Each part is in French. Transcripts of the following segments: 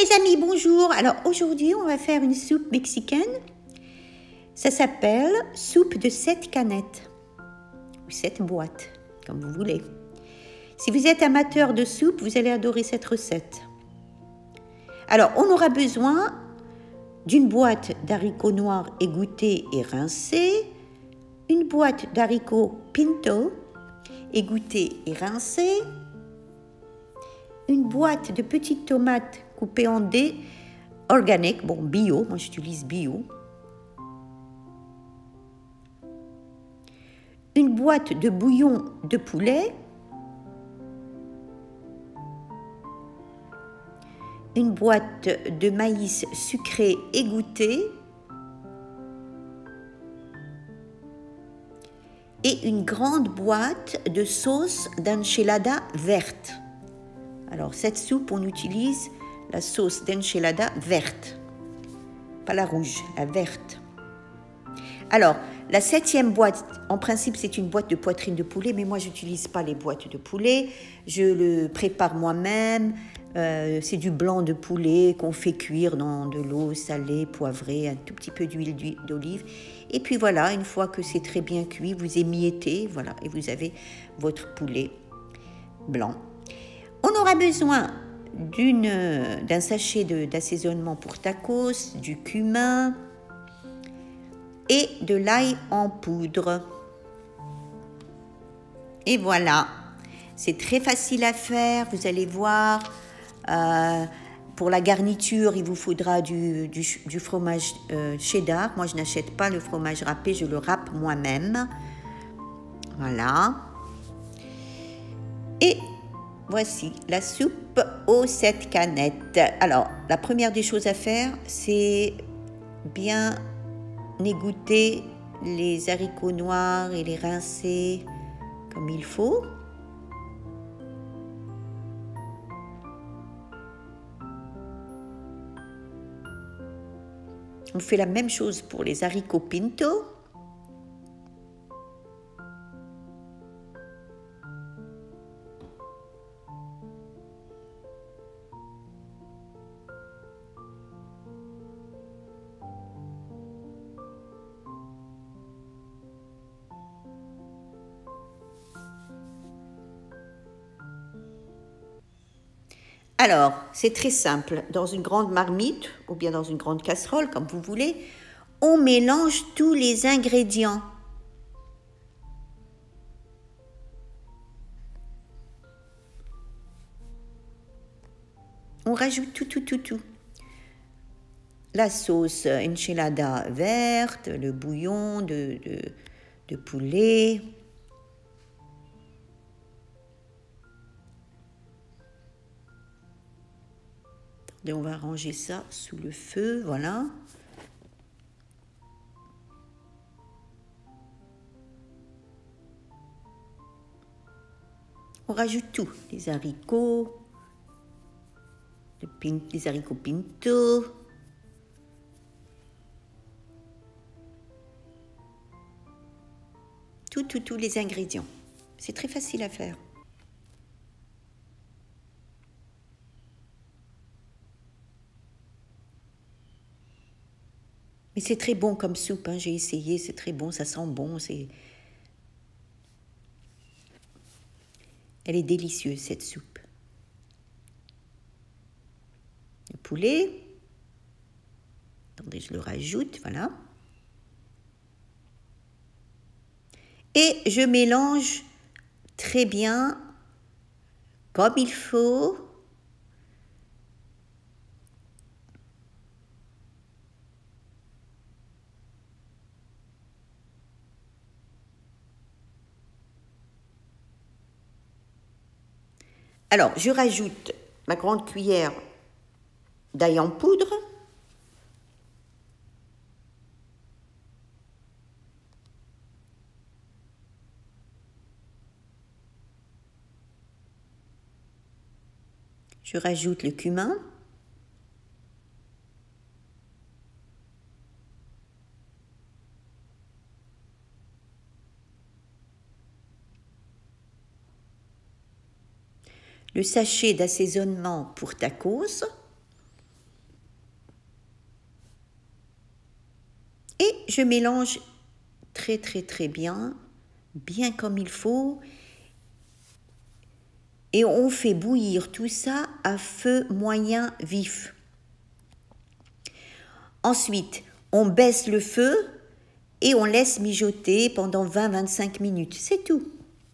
mes amis, bonjour. Alors aujourd'hui, on va faire une soupe mexicaine. Ça s'appelle soupe de 7 canettes ou 7 boîtes, comme vous voulez. Si vous êtes amateur de soupe, vous allez adorer cette recette. Alors, on aura besoin d'une boîte d'haricots noirs égouttés et rincés, une boîte d'haricots pinto égouttés et rincés, une boîte de petites tomates coupées en dés organiques, bon bio, moi j'utilise bio, une boîte de bouillon de poulet, une boîte de maïs sucré égoutté et une grande boîte de sauce d'enchilada verte. Alors cette soupe, on utilise la sauce d'enchilada verte, pas la rouge, la verte. Alors, la 7e boîte, en principe, c'est une boîte de poitrine de poulet, mais moi, je n'utilise pas les boîtes de poulet. Je le prépare moi-même. C'est du blanc de poulet qu'on fait cuire dans de l'eau salée, poivrée, un tout petit peu d'huile d'olive. Et puis voilà, une fois que c'est très bien cuit, vous émiettez, voilà, et vous avez votre poulet blanc. On aura besoin d'un sachet d'assaisonnement pour tacos, du cumin et de l'ail en poudre. Et voilà, c'est très facile à faire, vous allez voir. Pour la garniture, il vous faudra du fromage cheddar. Moi, je n'achète pas le fromage râpé, je le râpe moi-même. Voilà. Et voici la soupe aux 7 canettes. Alors, la première des choses à faire, c'est bien égoutter les haricots noirs et les rincer comme il faut. On fait la même chose pour les haricots pinto. Alors, c'est très simple. Dans une grande marmite ou bien dans une grande casserole, comme vous voulez, on mélange tous les ingrédients. On rajoute tout. La sauce enchilada verte, le bouillon de poulet. Et on va ranger ça sous le feu, voilà. On rajoute tout, les haricots, les haricots pinto, tous les ingrédients. C'est très facile à faire. Mais c'est très bon comme soupe, hein. J'ai essayé, c'est très bon, ça sent bon. Elle est délicieuse, cette soupe. Le poulet. Attendez, je le rajoute, voilà. Et je mélange très bien, comme il faut. Alors, je rajoute ma grande cuillère d'ail en poudre. Je rajoute le cumin. Le sachet d'assaisonnement pour tacos. Et je mélange très bien, bien comme il faut. Et on fait bouillir tout ça à feu moyen vif. Ensuite, on baisse le feu et on laisse mijoter pendant 20-25 minutes. C'est tout.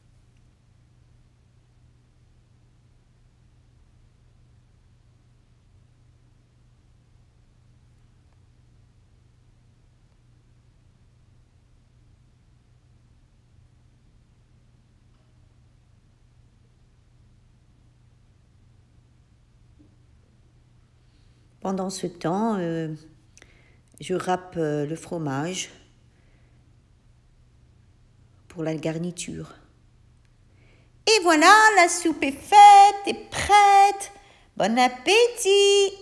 Pendant ce temps, je râpe le fromage pour la garniture. Et voilà, la soupe est faite et prête. Bon appétit!